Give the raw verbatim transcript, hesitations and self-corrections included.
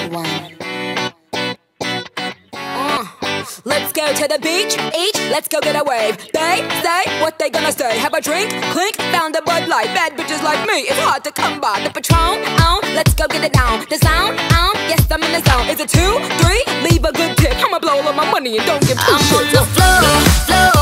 one. Let's go to the beach, each, let's go get a wave. They say what they gonna say. Have a drink, clink, found a Bud Light. Bad bitches like me, it's hard to come by. The Patron, on, let's go get it down. The sound, on, yes I'm in the zone. Is it two, three? Leave a good tip. I'ma blow all of my money and don't give two I'm shits. on the floor, floor.